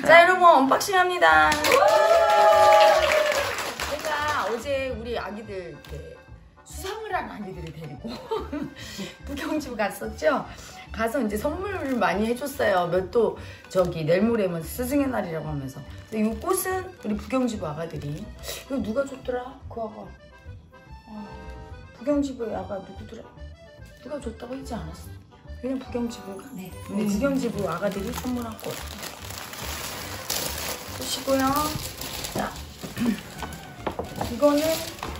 자, 여러분 언박싱 합니다. 제가 어제 우리 아기들 수상을 한 아기들을 데리고 부경집 갔었죠. 가서 이제 선물을 많이 해줬어요. 몇 도 저기 내일 모레면 스승의 날이라고 하면서. 근데 이 꽃은 우리 부경집 아가들이, 이거 누가 줬더라? 그 아가. 부경집의 아가 누구더라? 누가 줬다고 했지 않았어? 그냥 부경집인가? 네. 부경집 아가들이 선물한 꽃. 보시고요. 자, 이거는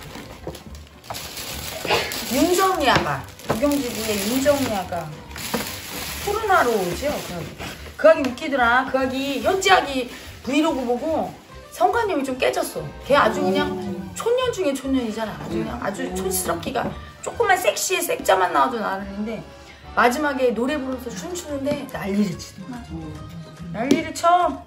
윤정이 아가. 부경지부의 윤정이 아가. 코로나로 오죠? 그 아기 웃기더라. 그 아기, 현지 아기 브이로그 보고 성관념이 좀 깨졌어. 걔 아주 그냥 촌년 중에 촌년이잖아. 아주 그냥 아주 촌스럽기가 조금만 섹시해 색자만 나와도 나는데 마지막에 노래 부르면서 춤추는데 난리를 치더라. 난리를 쳐.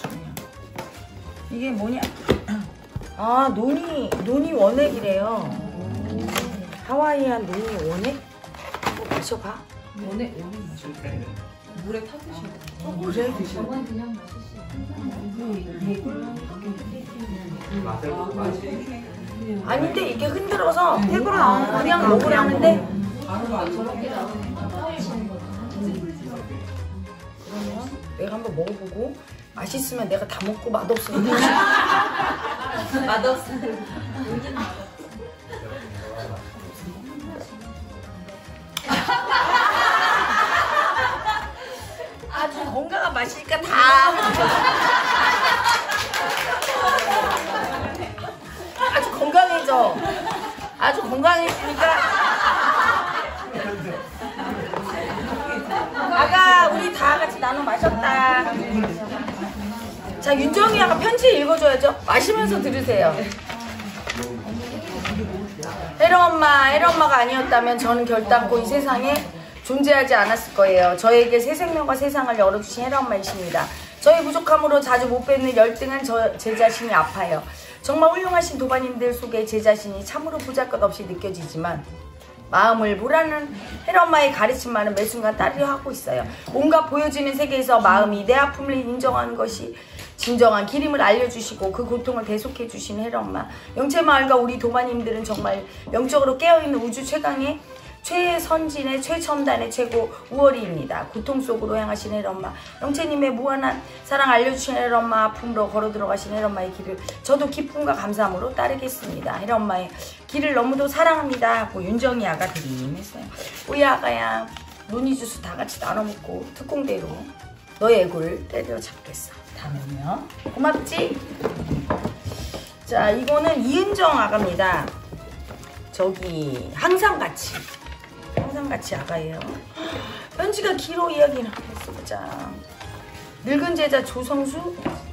이게 뭐냐? 아, 논이 원액이래요. 하와이안 논이 원액? 마셔봐. 원액 마셔. 물에 타드시고. 그래? 저건 그냥 마시지. 아닌데 이게 흔들어서 팩으로 나오는 그냥 먹으라는데. 그러면 내가 한번 먹어보고 맛있으면 내가 다 먹고 맛없으면 맛없으면 아주 건강한 맛이니까 다 아주 건강해져. 아주 건강해지니까 아가 우리 다 같이 나눠 마셨다. 자, 윤정이 아가 편지 읽어줘야죠. 마시면서 들으세요. 혜령엄마가 아니었다면 저는 결단코 이 세상에 존재하지 않았을 거예요. 저에게 새 생명과 세상을 열어주신 혜령엄마이십니다. 저의 부족함으로 자주 못 뵙는 열등한 제 자신이 아파요. 정말 훌륭하신 도반님들 속에 제 자신이 참으로 보잘것없이 느껴지지만 마음을 보라는 혜령엄마의 가르침만은 매 순간 따르려 하고 있어요. 온갖 보여지는 세계에서 마음이 내 아픔을 인정하는 것이 진정한 길임을 알려주시고 그 고통을 대속해 주신 혜령엄마. 영채마을과 우리 도마님들은 정말 영적으로 깨어있는 우주 최강의 최선진의 최첨단의 최고 우월이입니다. 고통 속으로 향하신 혜령엄마, 영채님의 무한한 사랑 알려주신 혜령엄마, 아픔으로 걸어 들어가신 혜령엄마의 길을 저도 기쁨과 감사함으로 따르겠습니다. 혜령엄마의 길을 너무도 사랑합니다 하고 윤정이 아가들이 했어요. 우리 아가야, 논이주스 다 같이 나눠 먹고 특공대로 너의 애고를 때려잡겠어. 다음에요. 고맙지? 자, 이거는 이은정 아가입니다. 저기 항상같이 아가예요. 편지가 길어. 이야기나 해보자. 늙은 제자 조성수.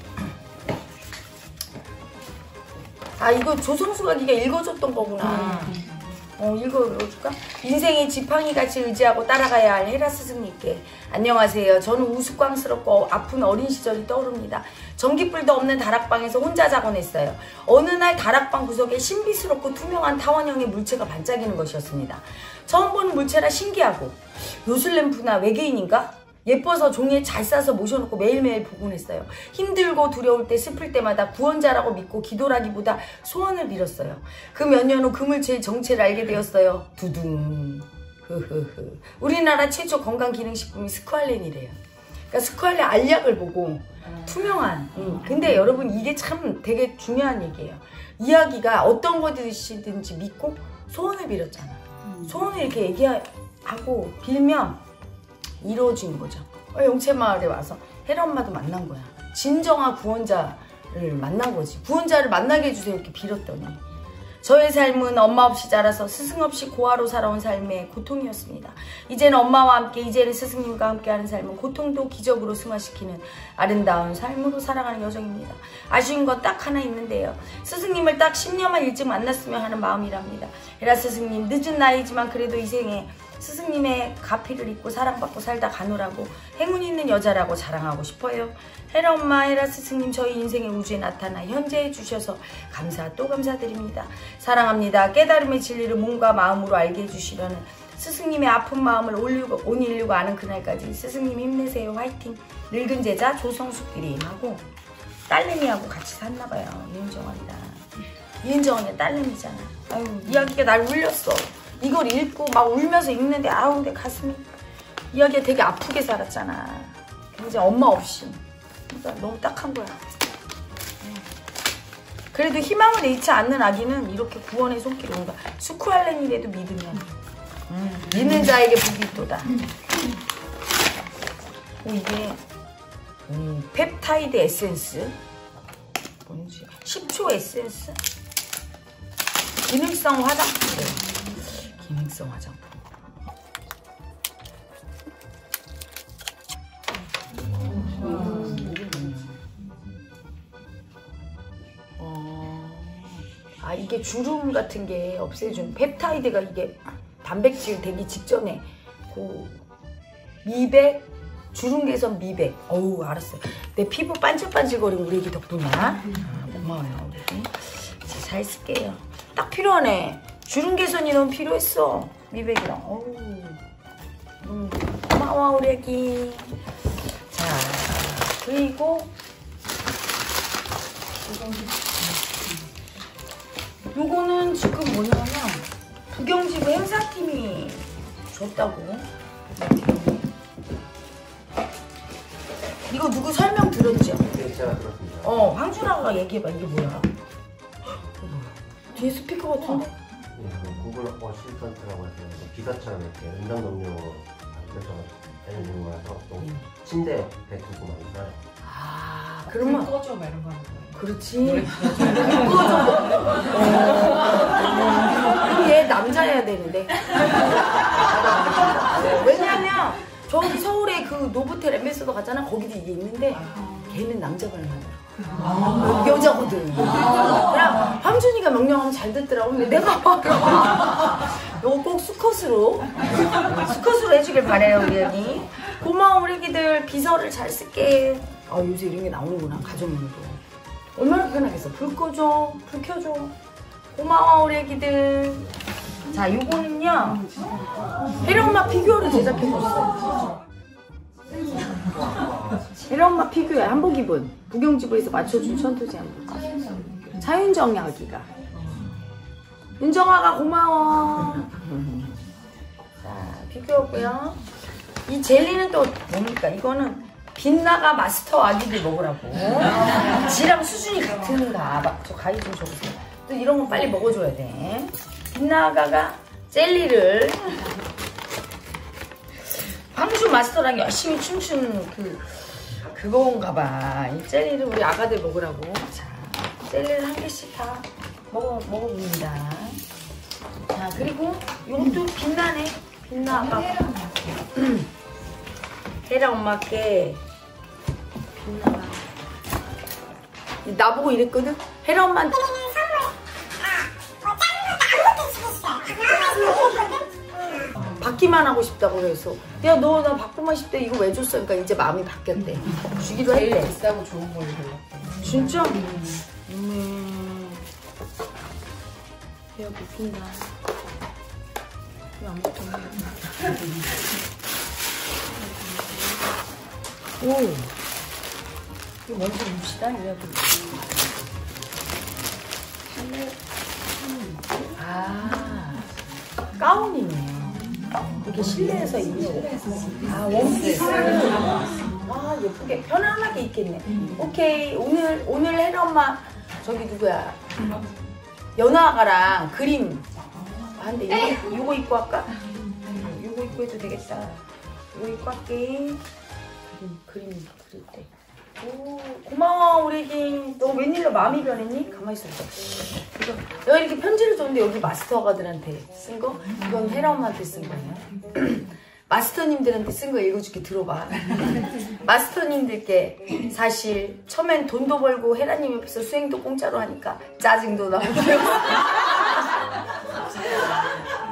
아, 이거 조성수가 네가 읽어줬던 거구나. 읽어줄까? 인생의 지팡이같이 의지하고 따라가야 할 헤라 스승님께 안녕하세요. 저는 우스꽝스럽고 아픈 어린 시절이 떠오릅니다. 전기불도 없는 다락방에서 혼자 자곤 했어요. 어느 날 다락방 구석에 신비스럽고 투명한 타원형의 물체가 반짝이는 것이었습니다. 처음 보는 물체라 신기하고 요술램프나 외계인인가? 예뻐서 종이에 잘 싸서 모셔놓고 매일매일 보곤 했어요. 힘들고 두려울 때 슬플 때마다 구원자라고 믿고 기도라기보다 소원을 빌었어요. 그 몇 년 후 그 물체의 정체를 알게 되었어요. 두둥. 흐흐흐. 우리나라 최초 건강기능식품이 스쿠알렌이래요. 그러니까 스쿠알렌 알약을 보고 투명한. 근데 여러분 이게 참 되게 중요한 얘기예요. 이야기가 어떤 것이든지 믿고 소원을 빌었잖아. 소원을 이렇게 얘기하고 빌면 이루어진 거죠. 영채마을에 와서 혜령엄마도 만난 거야. 진정한 구원자를 만난 거지. 구원자를 만나게 해주세요 이렇게 빌었더니 저의 삶은 엄마 없이 자라서 스승 없이 고아로 살아온 삶의 고통이었습니다. 이제는 엄마와 함께, 이제는 스승님과 함께하는 삶은 고통도 기적으로 승화시키는 아름다운 삶으로 살아가는 여정입니다. 아쉬운 것 딱 하나 있는데요. 스승님을 딱 10년만 일찍 만났으면 하는 마음이랍니다. 헤라 스승님, 늦은 나이지만 그래도 이 생에 스승님의 가피를 입고 사랑받고 살다 가노라고 행운 있는 여자라고 자랑하고 싶어요. 혜령엄마, 헤라 스승님, 저희 인생의 우주에 나타나 현재해 주셔서 감사 또 감사드립니다. 사랑합니다. 깨달음의 진리를 몸과 마음으로 알게 해주시려는 스승님의 아픈 마음을 온 인류가 아는 그날까지 스승님 힘내세요. 화이팅! 늙은 제자 조성숙끼리하고 딸내미하고 같이 샀나봐요. 이은정언니랑. 이은정언니 딸내미잖아. 아유, 이야기가 날 울렸어. 이걸 읽고 막 울면서 읽는데 아우 내 가슴이, 이야기가 되게 아프게 살았잖아. 굉장히 엄마 없이. 그러니까 너무 딱한 거야. 그래도 희망을 잃지 않는 아기는 이렇게 구원의 손길이 온다. 수쿠알렌이라도 믿으면 믿는 자에게 복이 있도다. 이게 펩타이드 에센스, 뭔지 10초 에센스, 기능성 화장품. 기능성 화장품. 아, 이게 주름 같은 게 없애준 펩타이드가, 이게 단백질 되기 직전에 미백, 주름 개선 미백. 어우, 알았어. 내 피부 반질반질거리고 우리 애기 덕분이야. 고마워요, 우리 애기. 잘 쓸게요. 딱 필요하네. 주름 개선이 너무 필요했어. 미백이랑. 어우, 고마워, 우리 애기. 자, 그리고 요거는 지금 뭐냐면 부경지구 행사팀이 줬다고. 이거 누구 설명 들었죠? 네, 제가 들었습니다. 황준아가 얘기해봐. 이게 뭐야? 뒤에 스피커 같은데? 네, 구글 어시스턴트라고 해서 비서처럼 이렇게 음성 동료로 만들어서 다니는 거라서 또 침대 옆에 두고 만들어요. 아, 그러면 그러면 꺼져 막 이런 거 하는 거예요. 그렇지. 그럼 얘 남자여야 되는데. 왜냐면 저기 서울에 그 노브텔 엠베서더 갔잖아. 거기도 이게 있는데 걔는 남자 발음하더라고. 여자거든. 그냥 황준이가 명령하면 잘 듣더라고. 근데 내가 이거 꼭 수컷으로 해주길 바래요, 우리 애기. 고마워, 우리 애기들. 비서를 잘 쓸게. 아, 요새 이런 게 나오는구나, 가정용도. 얼마나 편하겠어. 불 꺼줘, 불 켜줘. 고마워, 우리 애기들. 자, 요거는요, 혜령엄마 피규어를 제작해줬어요. 혜령엄마 피규어에 한복 입은 부경지부에서 맞춰준 천도제 한복. 차윤정 아기가. 윤정아가 고마워. 자, 피규어고요. 이 젤리는 또 뭡니까? 이거는 빛나가 마스터 아기들 먹으라고. 지랑 수준이 같은가. 저 가위 좀 줘보세요. 또 이런 건 빨리 먹어줘야 돼. 빛나가가 젤리를 황준 마스터랑 열심히 춤추는 그건가 봐. 이 젤리를 우리 아가들 먹으라고. 자, 젤리를 한 개씩 다 먹어봅니다. 자, 그리고 이것도 빛나네. 빛나가. 혜라 엄마께 빛나가. 나보고 이랬거든? 혜라 엄마한테 받기만 하고 싶다고 그래서 야, 너 나 받고만 싶대. 이거 왜 줬어? 그러니까 이제 마음이 바뀌었대. 주기로 제일 했대. 비싸고 좋은 걸로 골랐대. 진짜? 야, 웃긴다. 왜 아무것도 안 해? 오, 이거 먼저 봅시다. 이야기. 아, 가운이네요. 이게 실내에서 입는. 아, 원피스. 아, 예쁘게 편안하게 입겠네. 오케이. 오늘 혜라 엄마 저기 누구야? 연아가랑 그림 한데 이거 입고 할까? 이거 입고 해도 되겠다. 이거 입고 할게. 그림 그릴 때. 오, 고마워, 우리 애기. 너 웬일로 마음이 변했니? 가만히 있어봐. 이거 내가 이렇게 편지를 줬는데 여기 마스터 아가들한테 쓴 거? 이건 혜라 엄마한테 쓴 거예요. 마스터님들한테 쓴 거 읽어줄게. 들어봐. 마스터님들께 사실 처음엔 돈도 벌고 혜라님 옆에서 수행도 공짜로 하니까 짜증도 나고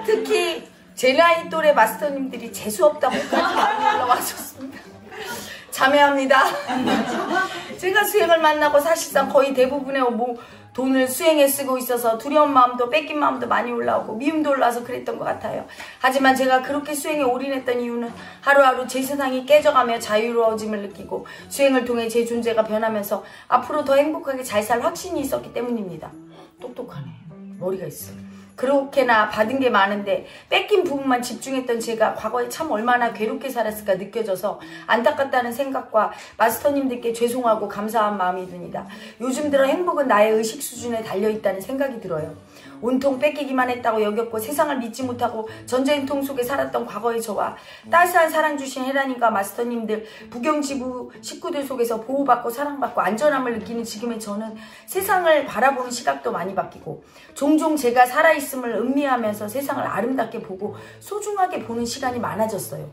특히 제 나이 또래 마스터님들이 재수없다고까지 올라와줬습니다. 자매합니다. 제가 수행을 만나고 사실상 거의 대부분의 돈을 수행에 쓰고 있어서 두려운 마음도 뺏긴 마음도 많이 올라오고 미움도 올라와서 그랬던 것 같아요. 하지만 제가 그렇게 수행에 올인했던 이유는 하루하루 제 세상이 깨져가며 자유로워짐을 느끼고 수행을 통해 제 존재가 변하면서 앞으로 더 행복하게 잘 살 확신이 있었기 때문입니다. 똑똑하네. 머리가 있어. 그렇게나 받은 게 많은데 뺏긴 부분만 집중했던 제가 과거에 참 얼마나 괴롭게 살았을까 느껴져서 안타깝다는 생각과 마스터님들께 죄송하고 감사한 마음이 듭니다. 요즘 들어 행복은 나의 의식 수준에 달려있다는 생각이 들어요. 온통 뺏기기만 했다고 여겼고 세상을 믿지 못하고 전쟁통 속에 살았던 과거의 저와 따스한 사랑 주신 헤라님과 마스터님들 부경지구 식구들 속에서 보호받고 사랑받고 안전함을 느끼는 지금의 저는 세상을 바라보는 시각도 많이 바뀌고 종종 제가 살아있음을 음미하면서 세상을 아름답게 보고 소중하게 보는 시간이 많아졌어요.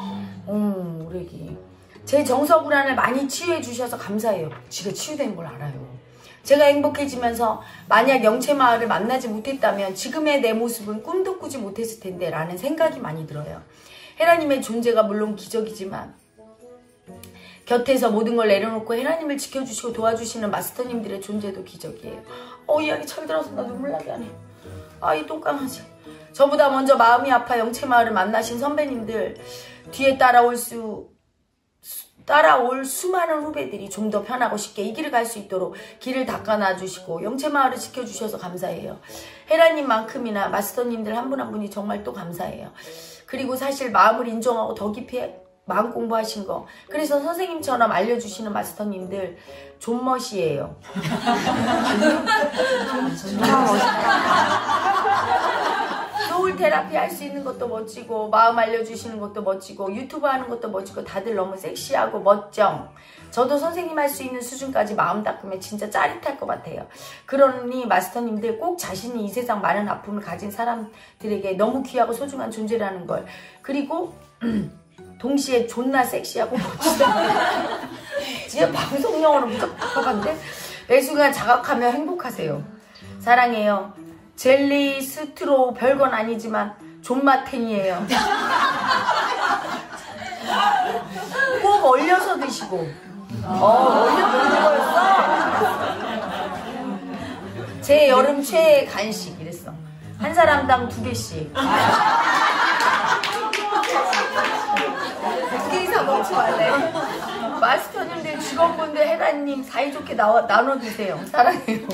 우레기 제 정서 불안을 많이 치유해 주셔서 감사해요. 지가 치유된 걸 알아요. 제가 행복해지면서 만약 영채마을을 만나지 못했다면 지금의 내 모습은 꿈도 꾸지 못했을 텐데 라는 생각이 많이 들어요. 헤라님의 존재가 물론 기적이지만 곁에서 모든 걸 내려놓고 헤라님을 지켜주시고 도와주시는 마스터님들의 존재도 기적이에요. 이야기 철들어서 나 눈물 나게 하네. 이 똥강아지. 저보다 먼저 마음이 아파 영채마을을 만나신 선배님들 뒤에 따라올 수많은 후배들이 좀 더 편하고 쉽게 이 길을 갈 수 있도록 길을 닦아놔주시고 영채마을을 지켜주셔서 감사해요. 헤라님만큼이나 마스터님들 한 분 한 분이 정말 또 감사해요. 그리고 사실 마음을 인정하고 더 깊이 마음 공부하신 거 그래서 선생님처럼 알려주시는 마스터님들 존멋이에요. 정말 멋있다. 소울 테라피 할 수 있는 것도 멋지고 마음 알려주시는 것도 멋지고 유튜브 하는 것도 멋지고 다들 너무 섹시하고 멋쩡. 저도 선생님 할 수 있는 수준까지 마음 닦으면 진짜 짜릿할 것 같아요. 그러니 마스터님들 꼭 자신이 이 세상 많은 아픔을 가진 사람들에게 너무 귀하고 소중한 존재라는 걸 그리고 동시에 존나 섹시하고 멋지다. 진짜 방송용어로 무조건 바꿔봤는데 매 순간 자각하며 행복하세요. 사랑해요. 젤리, 스트로 별건 아니지만 존맛탱이에요. 꼭 얼려서 드시고 얼려 먹는 거였어. 제 여름 최애 간식 이랬어. 한 사람당 2개씩. 2개 이상 먹지 말래. 마스터님들, 직원분들, 헤라님 사이좋게 나눠 드세요. 사랑해요.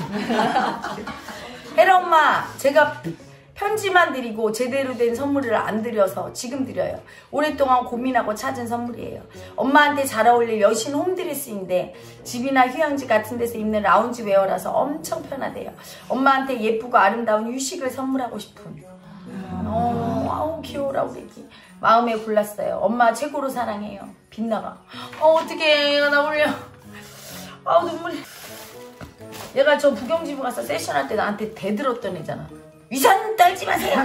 헤라 엄마, 제가 편지만 드리고 제대로 된 선물을 안 드려서 지금 드려요. 오랫동안 고민하고 찾은 선물이에요. 엄마한테 잘 어울릴 여신 홈드레스인데 집이나 휴양지 같은 데서 입는 라운지 웨어라서 엄청 편하대요. 엄마한테 예쁘고 아름다운 휴식을 선물하고 싶은. 아우 귀여워라 우리 애기. 마음에 골랐어요. 엄마 최고로 사랑해요. 빛나가. 어떡해 얘가 나 울려. 아우 눈물이. 얘가 저 부경지부 가서 세션할 때 나한테 대들었던 애잖아. 위산 떨지 마세요.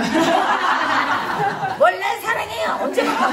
원래 사랑해요. 언제부터.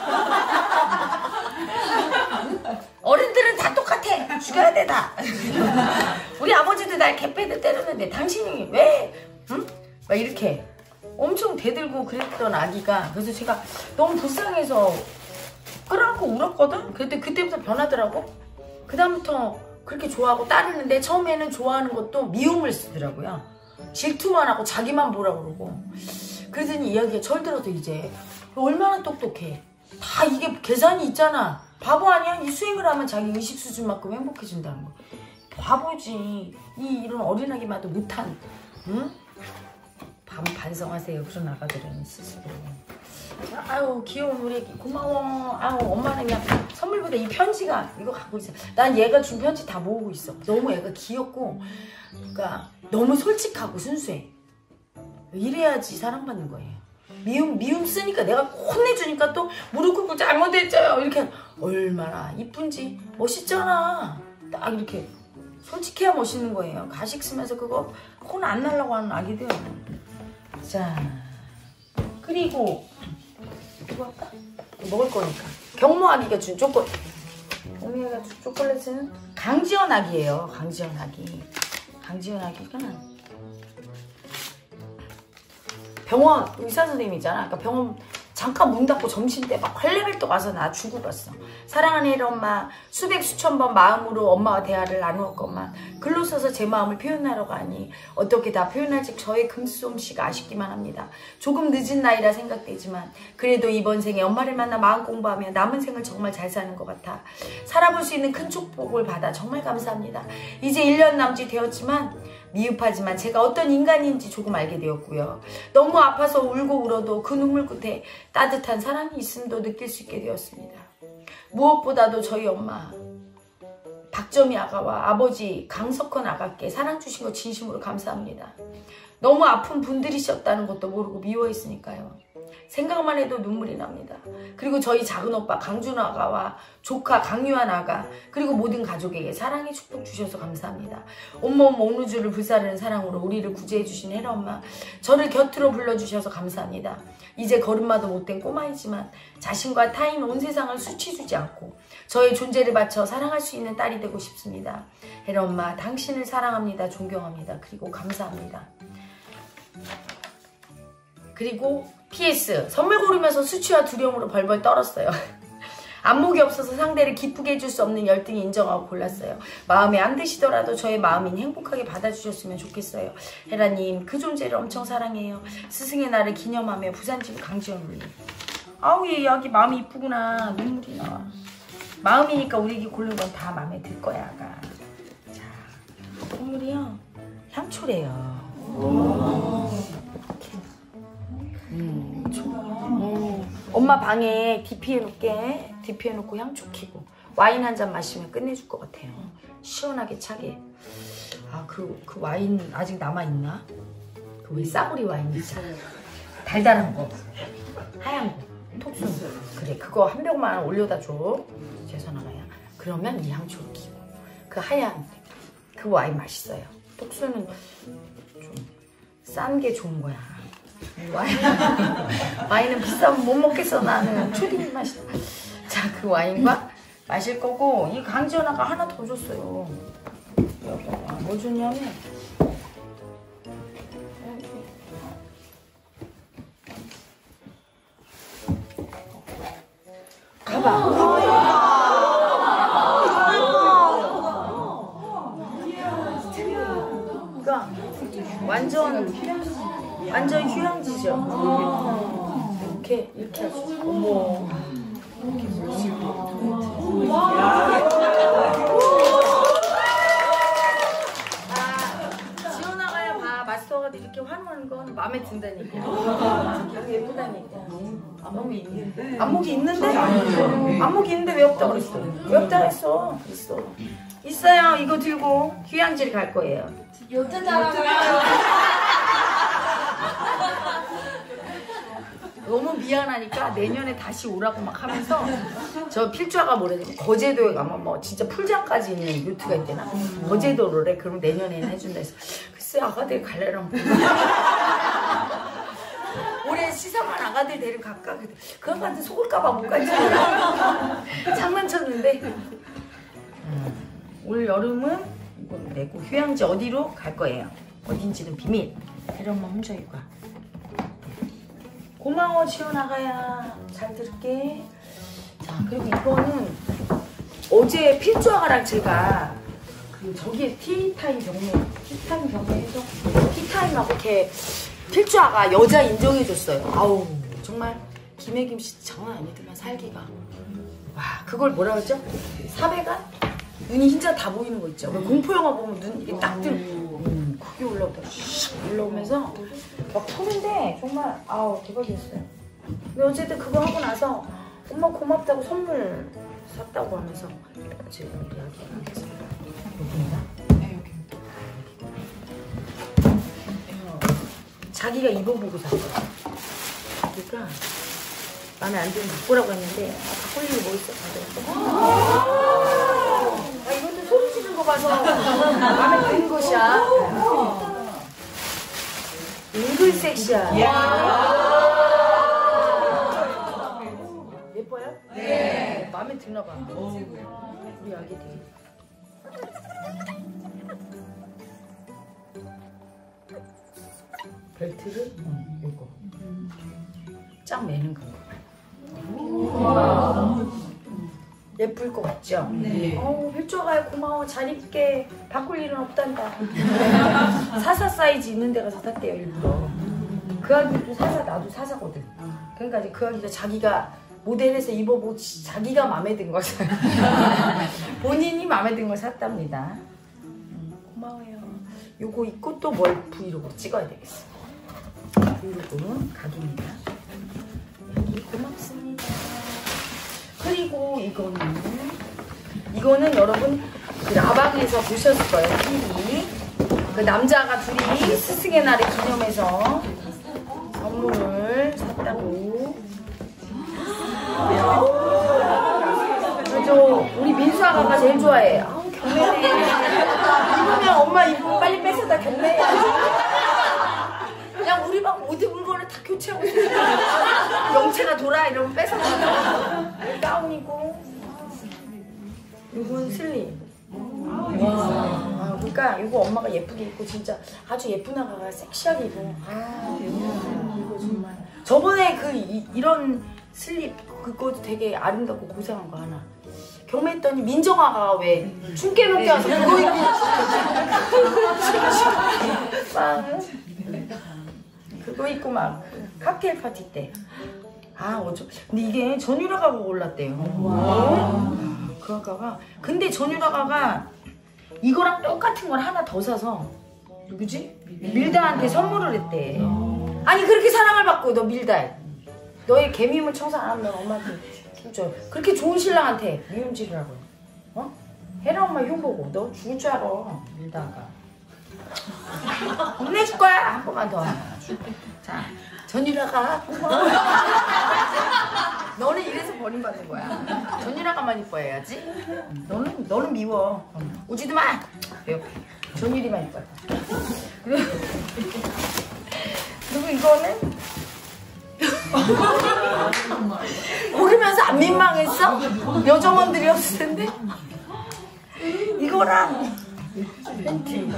어른들은 다 똑같아. 죽여야 돼 다. 우리 아버지도 날 개패들 때렸는데 당신이 왜? 응? 막 이렇게 엄청 대들고 그랬던 아기가. 그래서 제가 너무 불쌍해서 끌어안고 울었거든. 근데 그때부터 변하더라고. 그 다음부터 그렇게 좋아하고 따르는데 처음에는 좋아하는 것도 미움을 쓰더라고요. 질투만 하고 자기만 보라 그러고. 그러더니 이야기가 철들어서 이제 얼마나 똑똑해. 다 이게 계산이 있잖아. 바보 아니야? 이 수행을 하면 자기 의식 수준만큼 행복해진다는 거. 바보지. 이런 어린아기만도 못한. 응? 반성하세요. 그런 아가들은 스스로. 아유 귀여운 우리 애기 고마워. 아유 엄마는 그냥 선물보다 이 편지가 이거 갖고 있어. 난 얘가 준 편지 다 모으고 있어. 너무 애가 귀엽고 그러니까 너무 솔직하고 순수해. 이래야지 사랑받는 거예요. 미움 쓰니까 내가 혼내주니까 또 무릎 꿇고 잘못했어요 이렇게 얼마나 이쁜지. 멋있잖아. 딱 이렇게 솔직해야 멋있는 거예요. 가식 쓰면서 그거 혼 안 날라고 하는 아기들. 자 그리고 이거 할까? 먹을 거니까. 경모 아기가 준 초콜릿. 경모아기가 준 초콜릿은 강지연 아기예요. 강지연 아기. 강지연 아기가 병원 의사 선생님이잖아. 그러니까 병원 잠깐 문 닫고 점심때 막 활래발떡 와서 나 주고 갔어. 사랑하는 혜라 엄마, 수백 수천 번 마음으로 엄마와 대화를 나누었건만 글로 써서 제 마음을 표현하려고 하니 어떻게 다 표현할지 저의 금솜씨가 아쉽기만 합니다. 조금 늦은 나이라 생각되지만 그래도 이번 생에 엄마를 만나 마음 공부하며 남은 생을 정말 잘 사는 것 같아 살아볼 수 있는 큰 축복을 받아 정말 감사합니다. 이제 1년 남짓 되었지만 미흡하지만 제가 어떤 인간인지 조금 알게 되었고요. 너무 아파서 울고 울어도 그 눈물 끝에 따뜻한 사랑이 있음도 느낄 수 있게 되었습니다. 무엇보다도 저희 엄마 박점희 아가와 아버지 강석헌 아가께 사랑 주신 거 진심으로 감사합니다. 너무 아픈 분들이셨다는 것도 모르고 미워했으니까요. 생각만 해도 눈물이 납니다. 그리고 저희 작은 오빠 강준호 아가와 조카 강유한 아가 그리고 모든 가족에게 사랑의 축복 주셔서 감사합니다. 온몸 온 우주를 불사르는 사랑으로 우리를 구제해 주신 혜라 엄마 저를 곁으로 불러주셔서 감사합니다. 이제 걸음마도 못된 꼬마이지만 자신과 타인 온 세상을 수치주지 않고 저의 존재를 바쳐 사랑할 수 있는 딸이 되고 싶습니다. 혜라 엄마 당신을 사랑합니다. 존경합니다. 그리고 감사합니다. 그리고 PS 선물 고르면서 수치와 두려움으로 벌벌 떨었어요. 안목이 없어서 상대를 기쁘게 해줄 수 없는 열등이 인정하고 골랐어요. 마음에 안 드시더라도 저의 마음인 행복하게 받아주셨으면 좋겠어요. 혜라님 그 존재를 엄청 사랑해요. 스승의 날을 기념하며 부산집 강지원 울림. 아우 얘 여기 마음이 이쁘구나. 눈물이 나와. 마음이니까 우리 고른 건 다 마음에 들 거야 아가. 자 선물이요 향초래요. 엄마 방에 DP 해놓게. DP 해놓고 향초 켜고 와인 한 잔 마시면 끝내줄 것 같아요. 시원하게 차게. 아 그 와인 아직 남아있나? 그 왜 싸구리 와인 있잖아. 달달한 거 하얀 거 톡순 그래 그거 한 병만 올려다 줘. 재선아가야. 그러면 이 향초를 켜고 그 하얀 그 와인 맛있어요. 톡순은 좀 싼 게 좋은 거야. 와인은 비싸면 못 먹겠어. 나는 초딩 맛이다. 자, 그 와인과 마실 거고 이 강지연아가 하나 더 줬어요. 뭐 줬냐면 가방. 그러니까 완전 휴양지죠. 이렇게 하죠. 어머. 지원아가야 봐. 마스터가 이렇게 환호하는 건 마음에 든다니까. 예쁘다니까. 안목이 있는데? 안목이 있는데 왜 없다고 그랬어? 왜 없다고 했어? 있어요. 이거 들고 휴양지를 갈 거예요. 너무 미안하니까 내년에 다시 오라고 막 하면서 저 필주아가 뭐래냐면 거제도에 가면 뭐 진짜 풀장까지 있는 요트가 있대나 거제도로래. 그럼 내년에는 해준다 해서 글쎄 아가들 갈래랑 올해 시사만 아가들 데려갈까? 그 아가한테 속을까봐 못 갈지 몰라. 장난쳤는데 올 여름은 이거 내고 휴양지 어디로 갈 거예요. 어딘지는 비밀. 이런 거 혼자 이거. 고마워 지원아가야. 잘 들을게. 자 그리고 이거는 어제 필주아가랑 제가 그 저기 티타임 경매에서 티타임하고 이렇게 필주아가 여자 인정해줬어요. 아우 정말 김혜김씨 장난 아니더만 살기가. 와 그걸 뭐라 그러죠? 사배간? 눈이 흰자 다 보이는 거 있죠. 공포영화 보면 눈 이게 딱 뜨는 크게 올라오면서 막 토는데 정말 아우 대박이었어요. 근데 어쨌든 그거 하고 나서 엄마 고맙다고 선물 샀다고 하면서 지금 이야기 하겠습니다. 여기인가? 네, 여기. 자기가 입어보고 샀어요. 그러니까 마음에 안 들면 바꾸라고 했는데 바꿀 일이 뭐 있어? 이것도 소리 지르는 거 봐서 마음에 드는 것이야. 잉글 섹시야. 예뻐요? 네. 마음에 드나 봐. 우리 아기들이. 벨트를 요거 쫙 매는 거. 예쁠 것 같죠? 네. 펼쳐가요. 고마워. 잘 입게. 바꿀 일은 없단다. 사사 사이즈 있는 데 가서 샀대요, 일부러. 그 아기도 사사, 나도 사사거든. 그러니까 이제 그 아기가 자기가 모델에서 입어보고 자기가 마음에 든 걸 사요. 본인이 마음에 든 걸 샀답니다. 고마워요. 요거 입고 또 뭘 브이로그 찍어야 되겠어. 브이로그는 각입니다. 여기 고맙습니다. 그리고 이거는 여러분 그 라방에서 보셨을 거예요. TV. 그 남자가 둘이 스승의 날을 기념해서 선물을 샀다고. 그죠? 우리 민수 아가가 제일 좋아해. 아우 경매네. 입으면 엄마 입으면 빨리 뺏어다 경매해야지. 그냥 우리 방 모든 물건을 다 교체하고 있어. 영채가 돌아 이러면 뺏어가. 가운이고 이건 슬림. 그러니까 이거 엄마가 예쁘게 입고 진짜 아주 예쁜 아가가 섹시하게 입어. 이거 정말. 저번에 이런 슬립 그것도 되게 아름답고 고상한 거 하나. 경매했더니 민정아가 왜 춤깨놓게 와서 그거 입고 막 그거 입고 막 칵테일 파티 때. 근데 이게 전유라가가 올랐대요. 그 아가가. 근데 전유라가가 이거랑 똑같은 걸 하나 더 사서 누구지? 밀다한테 선물을 했대. 아니 그렇게 사랑을 받고 너 밀다 너의 개미물 청소 안 하면 엄마한테 줘. 그렇게 좋은 신랑한테 미움질이라고. 혜라 엄마 흉보고 너 죽을 줄 알아. 밀다가 혼내줄 거야. 한 번만 더. 자, 전유라가 너는 이래서 버림받는 거야. 전유라가만 이뻐해야지. 너는 미워. 오지도 마. 전유리만 이뻐해. 그리고 이거는 먹으면서 안 민망했어? 여정원들이 없을 텐데. 이거랑 팬티.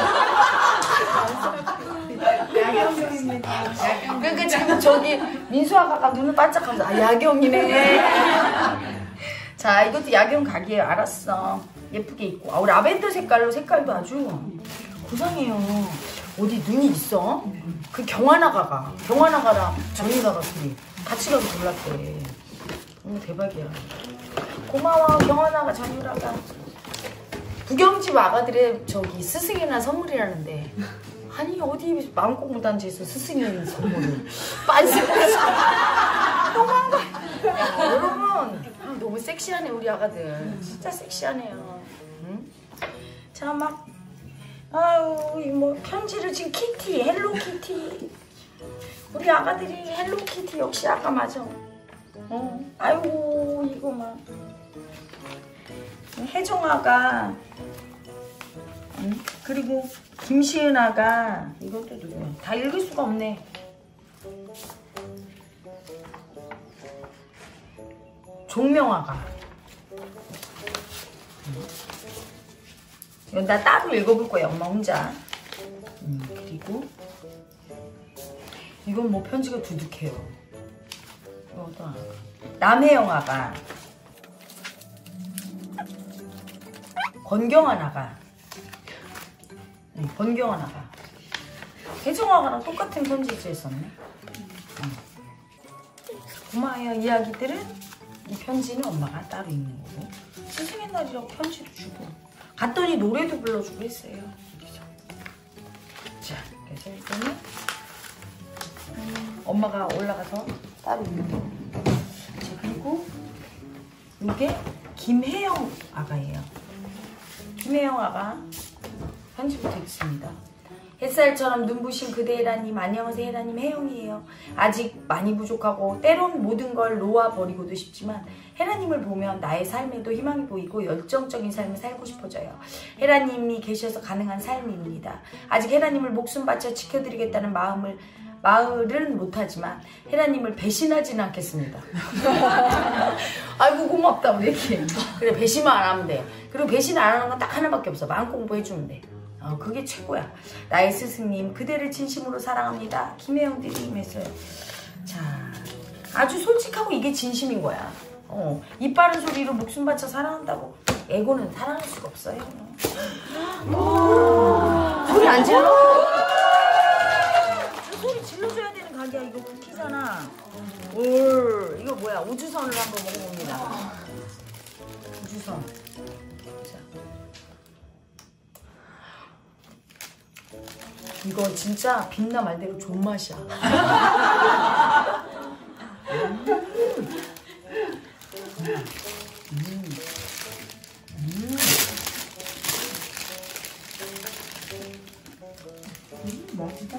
야경입니다. 그러니까 지금 저기 민수 아가가 눈을 반짝하면서 야경이네. 자, 이것도 야경 각이에요. 알았어. 예쁘게 입고. 라벤더 색깔도 아주 고상해요. 어디 눈이 있어? 그 경환아가랑 전유라가 둘이 같이 가서 골랐대. 대박이야. 고마워 경환아가 전유라가. 부경집 아가들의 스승의 날 선물이라는데. 아니 어디 마음공부단지에서 스승의 선물을 빤스까지 너무한 거야. 여러분 너무 섹시하네 우리 아가들. 진짜 섹시하네요. 응? 자 막 편지를 지금 키티 헬로키티. 우리 아가들이 헬로키티 역시 아까 맞아. 아이고 이거 막 혜정아가 그리고 김시은아가 이것도 누구야? 다 읽을 수가 없네. 종명아가. 이건 나 따로 읽어볼 거야 엄마 혼자. 그리고 이건 뭐 편지가 두둑해요. 이것도 남혜영아가. 권경아나가. 권경아나가. 혜정아가랑 똑같은 편지지 했었네. 고마워요. 이 아기들은 이 편지는 엄마가 따로 읽는 거고 스승의 날이라고 편지도 주고 갔더니 노래도 불러주고 했어요. 자, 그래서 이거는 엄마가 올라가서 따로 읽는 거. 자, 그리고 이게 김혜영 아가예요. 김혜영 아가 편지부터 읽습니다. 햇살처럼 눈부신 그대 혜라님, 안녕하세요 혜라님, 혜영이에요. 아직 많이 부족하고 때론 모든 걸 놓아버리고도 싶지만 혜라님을 보면 나의 삶에도 희망이 보이고 열정적인 삶을 살고 싶어져요. 혜라님이 계셔서 가능한 삶입니다. 아직 혜라님을 목숨 바쳐 지켜드리겠다는 말은 못하지만 혜라님을 배신하지는 않겠습니다. 아이고 고맙다 우리 애기. 그래 배신만 안 하면 돼. 그리고 배신 안 하는 건 딱 하나밖에 없어. 마음 공부해주면 돼. 그게 최고야. 나의 스승님 그대를 진심으로 사랑합니다. 김혜영 드림 했어요. 자 아주 솔직하고 이게 진심인 거야. 입 바른 소리로 목숨 바쳐 사랑한다고. 에고는 사랑할 수가 없어요. 소리 안 질러? 소리 질러줘야 되는 가게야. 이거 쿠키잖아. 이거 뭐야? 우주선을 한번 먹어봅니다. 우주선. 자. 이거 진짜 빛나 말대로 존맛이야. 맛있다.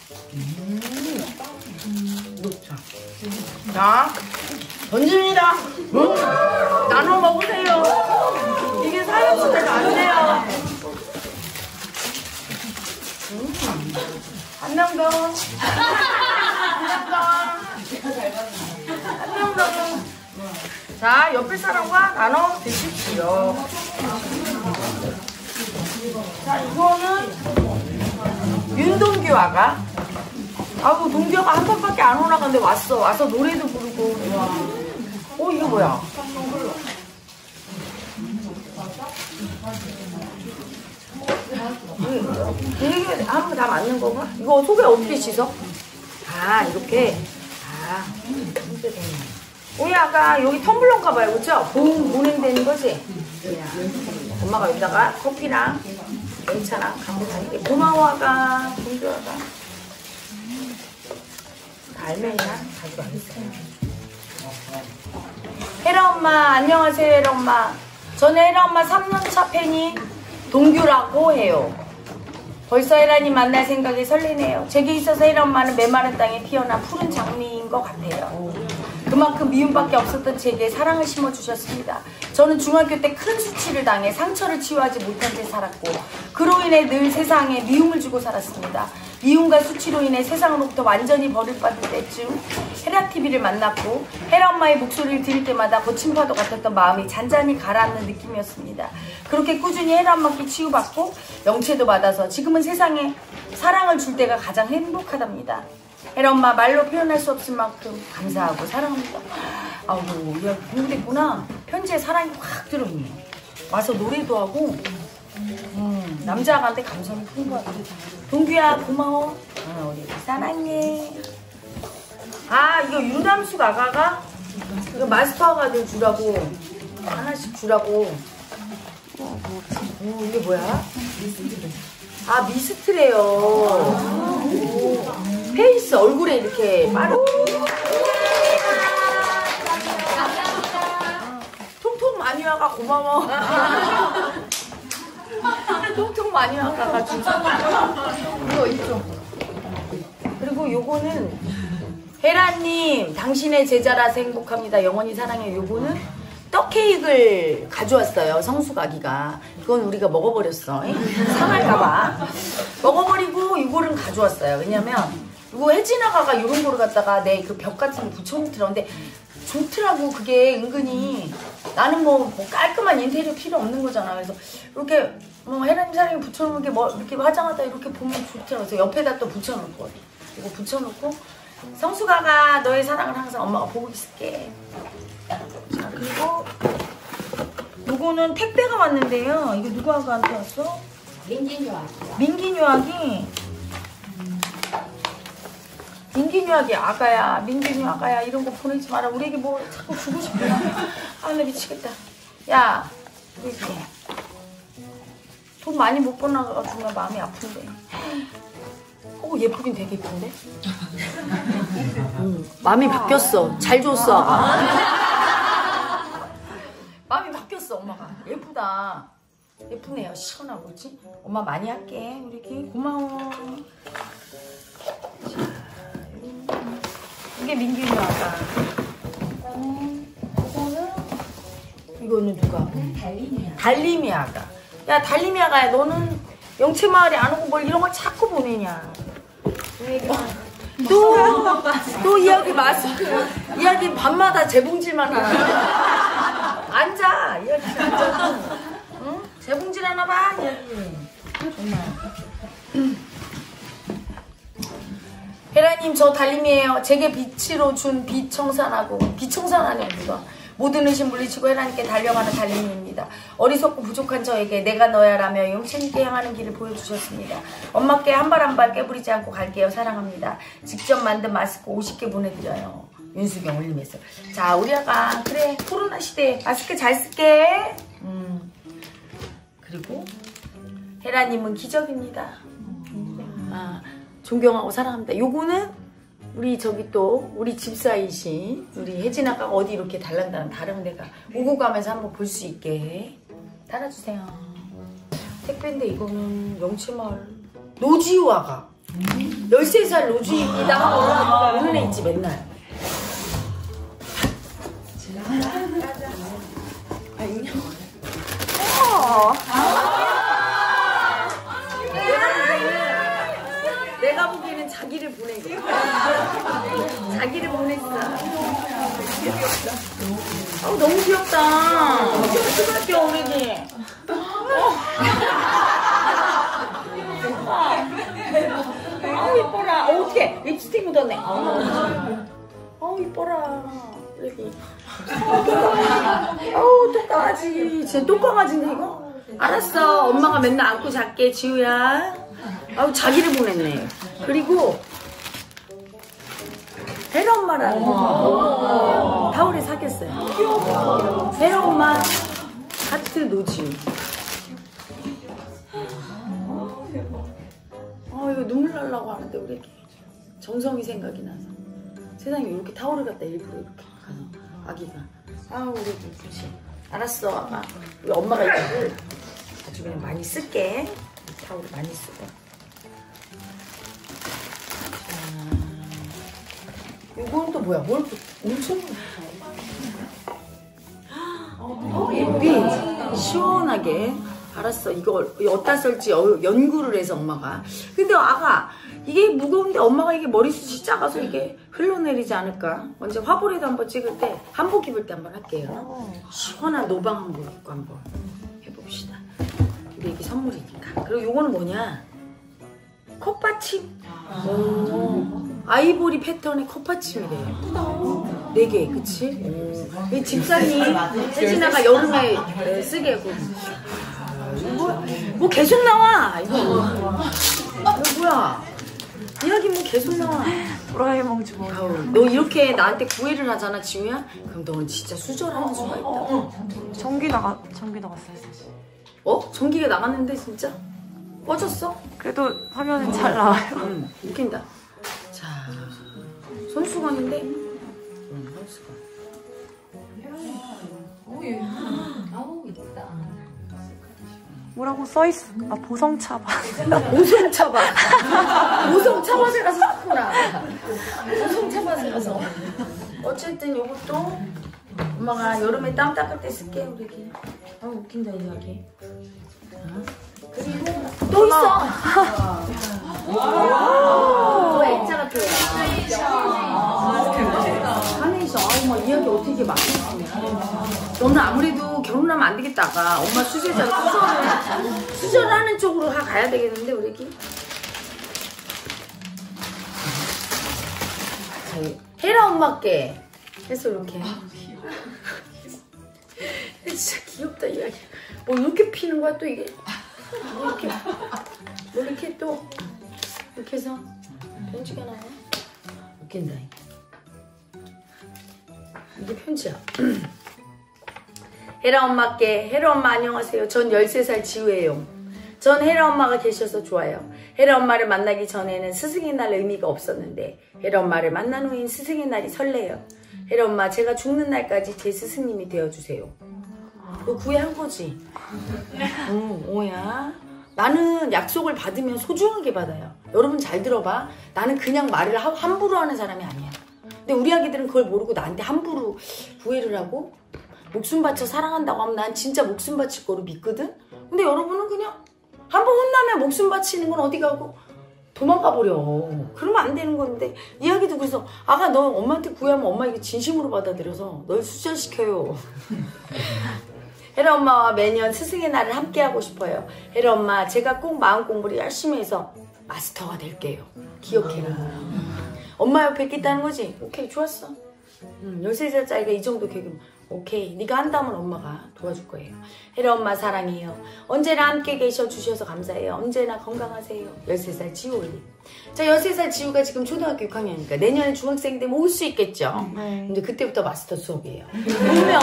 자, 던집니다. 나눠 먹으세요. 이게 사육수가 안 돼요. 한 명 더. 한 명 더. 자, 옆에 사람과 나눠 드십시오. 자, 이거는 윤동규 아가. 아우, 동규가 한 번밖에 안 올라갔는데 왔어. 와서 노래도 부르고. 이거 뭐야? 이게 하는 거 다 맞는 거가? 이거 속에 어떻게 씻어? 아, 이렇게. 아, 이렇게 되네. 우리 아까 여기 텀블러 가봐요, 그쵸? 보냉되는 거지? 엄마가 여기다가 커피랑 냉차랑 갖고 다니게. 고마워, 아가. 동규 아가. 알면이나 가져가겠어요. 혜라 엄마, 안녕하세요, 혜라 엄마. 저는 혜라 엄마 3년차 팬이 동규라고 해요. 벌써 혜라님 만날 생각이 설레네요. 제게 있어서 혜라 엄마는 메마른 땅에 피어난 푸른 장미인 것 같아요. 그만큼 미움밖에 없었던 제게 사랑을 심어주셨습니다. 저는 중학교 때 큰 수치를 당해 상처를 치유하지 못한 채 살았고 그로 인해 늘 세상에 미움을 주고 살았습니다. 미움과 수치로 인해 세상으로부터 완전히 버림받을 때쯤 혜라TV를 만났고 혜라 엄마의 목소리를 들을 때마다 거친 파도 같았던 마음이 잔잔히 가라앉는 느낌이었습니다. 그렇게 꾸준히 혜라 엄마께 치유받고 영체도 받아서 지금은 세상에 사랑을 줄 때가 가장 행복하답니다. 혜라 엄마 말로 표현할 수 없을 만큼 감사하고 사랑합니다. 아우, 야, 공부됐구나. 편지에 사랑이 확 들어있네. 와서 노래도 하고 남자한테 감성이 풍부하다. 동규야, 고마워. 우리 사랑해. 아, 이거 유남숙 아가가 이거 마스터가들 주라고 하나씩 주라고. 이게 뭐야? 아, 미스트래요. 페이스 얼굴에 이렇게 빠르고 통통 많이 와가 고마워. 통통 많이 와가 진짜. 이거 이쪽. 그리고 요거는 혜라님 당신의 제자라서 행복합니다. 영원히 사랑해. 요거는 떡케이크를 가져왔어요. 성수가기가. 그건 우리가 먹어버렸어. 상할까봐 먹어버리고 이거를 가져왔어요. 왜냐면 이거 혜진아가가 이런 거를 갖다가 내 그 벽 같은 거 붙여놓더라. 근데 좋더라고. 그게 은근히 나는 뭐 깔끔한 인테리어 필요 없는 거잖아. 그래서 이렇게 혜라님 사랑에 붙여놓은 게 뭐 이렇게 화장하다 이렇게 보면 좋더라고. 그래서 옆에다 또 붙여놓고 이거 붙여놓고 성수가가 너의 사랑을 항상 엄마가 보고 있을게. 자, 그리고 요거는 택배가 왔는데요. 이거 누구한테 왔어? 민기뉴아기. 민기뉴아기 아가야, 민기뉴 아가야 이런 거 보내지 마라. 우리에게 뭐 자꾸 주고 싶구나. 아, 나 미치겠다. 야, 이렇게 돈 많이 못 벌어가지고 마음이 아픈데. 예쁘긴 되게 예쁜데? 마음이 바뀌었어. 잘 줬어. 마음이 바뀌었어. 엄마가 예쁘다. 예쁘네요. 시원하고. 그치? 엄마 많이 할게. 우리 기 고마워. 자, 이게 민규 아가. 이거는 누가? 달림이 아가. 야, 달림이 아가야. 너는 영채마을에 안 오고 뭘 이런 걸 자꾸 보내냐. 또 이야기 마스크. 이야기 밤마다 재봉질만 하나. 앉아. 이야기 앉아. 응? 재봉질 하나 봐. 이야기. 정말. 혜라 헤라님 저 달님이에요. 제게 빛으로 준 빛 청산하고 빛 청산하는 누가 모든 의심 물리치고 헤라님께 달려가는 달님입니다. 어리석고 부족한 저에게 내가 너야라며 용체님께 향하는 길을 보여주셨습니다. 엄마께 한 발 한 발 깨부리지 않고 갈게요. 사랑합니다. 직접 만든 마스크 50개 보내드려요. 윤수경 올리면서. 자, 우리 아가 그래 코로나 시대 마스크 잘 쓸게. 그리고 헤라님은 기적입니다. 존경하고 사랑합니다. 요거는 우리 저기 또 우리 집사이신 우리 혜진 아까 어디 이렇게 달랑달랑 다른 데가 오고 가면서 한번 볼 수 있게 달아주세요. 택배인데 이거는 영치마을 노지우 아가 13살 노지우입니다. 오는 애 있지 맨날. 내가 보기에는 자기를 보낸 거야. 자기를 보냈어. 아우 너무 귀엽다. super 귀여워 우리 애기. 아우 이뻐라. 어떡해 립스틱 묻었네. 아우 이뻐라 우리 애기. 아우 똥강아지. 진짜 똥강아지인데 이거? 알았어. 엄마가 맨날 안고 잘게 지우야. 아우 자기를 보냈네. 그리고 헤라 엄마라는 타올에 사겠어요. 헤라 엄마 하트 노지우. 이거 눈물 나려고 하는데 우리 애기 정성이 생각이 나서 세상에 이렇게 타올을 갖다 일부러 이렇게 가서 아기가 우리 애기 이쁘지. 알았어 아마 우리 엄마가 이거를 아주 그냥 많이 쓸게. 타올을 많이 쓰고. 이건 또 뭐야? 뭘 엄청 여기 시원하게. 알았어. 이거 어디다 쓸지 연구를 해서 엄마가. 근데 아가 이게 무거운데 엄마가 이게 머리숱이 작아서 이게 흘러내리지 않을까. 언제 화보에도 한번 찍을 때 한복 입을 때 한번 할게요. 시원한 노방 한복 입고 한번 해봅시다. 우리 이게 선물이니까. 그리고 요거는 뭐냐? 컵받침. 아이보리 패턴의 컵받침이래요. 4개, 그치? 이 집사님, 혜진아가 여름에 쓰게 하고. 뭐 계속 나와! 이거 뭐야? 이야기 뭐 계속 나와. 도라에몽 주머니. 너 이렇게 나한테 구애를 하잖아, 지우야? 그럼 너는 진짜 수절하는 수가 있다. 전기 나갔어요, 사실. 전기가 나갔는데, 진짜? 꺼졌어? 그래도 화면은 잘 나와요. 웃긴다. 자, 손수건인데? 손수건. 아우 이쁘다. 뭐라고 써있어? 보성차바. 보성차바. 보성차바에 가서 샀구나. 보성차바에 가서. 어쨌든 요것도 엄마가 여름에 땀 닦을 때 쓸게, 우리 애기. 웃긴다, 이야기. 그리고 또 있어. 또 액자 같아요. 카네이션. 엄마 이야기 어떻게 많겠어. 너는 아무래도 결혼하면 안 되겠다. 아가. 엄마 수제자로 수저를 하는 쪽으로 가야 되겠는데 우리 애기. 헤라 엄마께 해서 이렇게. 진짜 귀엽다 이야기. 뭐 이렇게 피는 거야 또 이게. 이렇게 또 이렇게 해서 편지가 나와. 웃긴다. 이게 편지야. 헤라 엄마께. 헤라 엄마 안녕하세요. 전 13살 지우예요. 전 헤라 엄마가 계셔서 좋아요. 헤라 엄마를 만나기 전에는 스승의 날 의미가 없었는데 헤라 엄마를 만난 후인 스승의 날이 설레요. 헤라 엄마 제가 죽는 날까지 제 스승님이 되어주세요. 너 구애한 거지? 오야. 나는 약속을 받으면 소중하게 받아요. 여러분 잘 들어봐. 나는 그냥 말을 함부로 하는 사람이 아니야. 근데 우리 아기들은 그걸 모르고 나한테 함부로 구애를 하고 목숨 바쳐 사랑한다고 하면 난 진짜 목숨 바칠 거로 믿거든? 근데 여러분은 그냥 한 번 혼나면 목숨 바치는 건 어디 가고 도망가 버려. 그러면 안 되는 건데 이야기도 그래서 아가 너 엄마한테 구애하면 엄마 이게 진심으로 받아들여서 널 수절시켜요. 헤라 엄마와 매년 스승의 날을 함께 하고 싶어요. 헤라 엄마 제가 꼭 마음 공부를 열심히 해서 마스터가 될게요. 기억해라. 엄마 옆에 있겠다는 거지? 오케이, 좋았어. 13살짜리가 이 정도 계획이면 오케이, 네가 한다면 엄마가 도와줄 거예요. 혜라 엄마 사랑해요. 언제나 함께 계셔 주셔서 감사해요. 언제나 건강하세요. 13살 지우님. 자, 13살 지우가 지금 초등학교 6학년이니까 내년에 중학생 되면 올 수 있겠죠. 네. 근데 그때부터 마스터 수업이에요. 그러면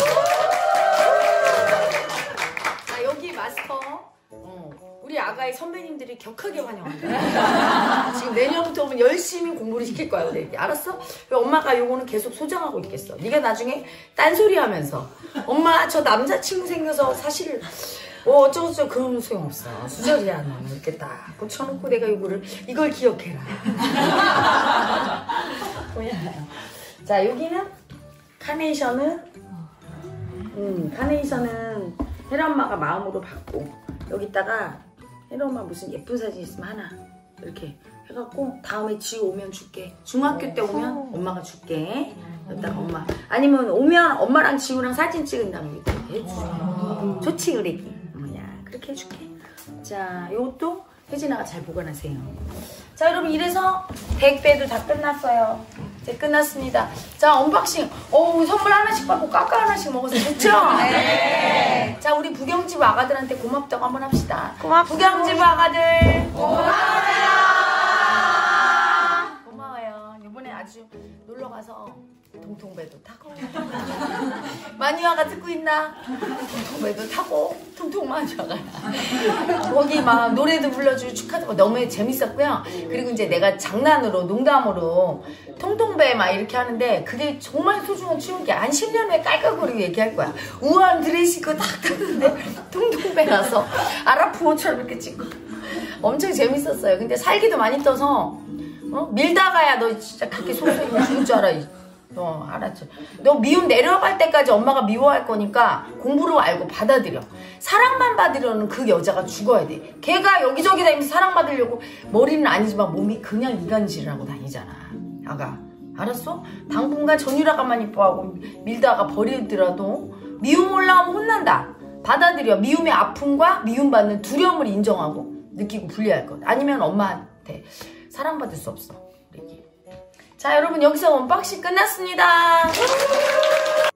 자, 여기 마스터 우리 아가의 선배님들이 격하게 환영한다. 지금 내년부터 오면 열심히 공부를 시킬 거야. 우리 애기. 알았어? 엄마가 요거는 계속 소장하고 있겠어. 네가 나중에 딴소리 하면서 엄마 저 남자친구 생겨서 사실 어쩌고저쩌고 그런 소용없어. 수저리야 너는 이렇게 딱 고쳐놓고 내가 이걸 기억해라. 뭐야. 자, 여기는 카네이션은 혜라 엄마가 마음으로 받고 여기다가 혜라 엄마 무슨 예쁜 사진 있으면 하나 이렇게 해갖고 다음에 지우 오면 줄게. 중학교 때 오면 엄마가 줄게. 여기다가 엄마 아니면 오면 엄마랑 지우랑 사진 찍은 다음에 이렇게 해주세요. 좋지 그래기. 야 그렇게 해줄게. 자, 요것도 혜진아가 잘 보관하세요. 자, 여러분 이래서 100배도 다 끝났어요. 이제 끝났습니다. 자, 언박싱. 선물 하나씩 받고 까까 하나씩 먹어서 좋죠? 네. 자, 우리 부경집 아가들한테 고맙다고 한번 합시다. 부경집 아가들 고마워요. 이번에 아주 놀러가서 통통배도 타고 마니아가 듣고 있나? 통통배도 타고 통통 마니아가 거기 막 노래도 불러주고 축하도 너무 재밌었고요. 그리고 이제 내가 장난으로 농담으로 통통배 막 이렇게 하는데 그게 정말 소중한 추억이야. 한 10년 후에 깔깔거리고 얘기할 거야. 우아한 드레스 입고 딱 탔는데 통통배 가서 아라포처럼 이렇게 찍고 엄청 재밌었어요. 근데 살기도 많이 떠서 밀다가야 너 진짜 그렇게 속썩이면 죽을 줄 알아. 알았죠. 너 미움 내려갈 때까지 엄마가 미워할 거니까 공부를 알고 받아들여. 사랑만 받으려는 그 여자가 죽어야 돼. 걔가 여기저기 다니면서 사랑받으려고 머리는 아니지만 몸이 그냥 이간질을 하고 다니잖아. 아가 알았어? 당분간 전유라가만 이뻐하고 밀다가 버리더라도 미움 올라오면 혼난다. 받아들여. 미움의 아픔과 미움받는 두려움을 인정하고 느끼고 분리할 것. 아니면 엄마한테 사랑받을 수 없어. 자, 여러분 여기서 언박싱 끝났습니다.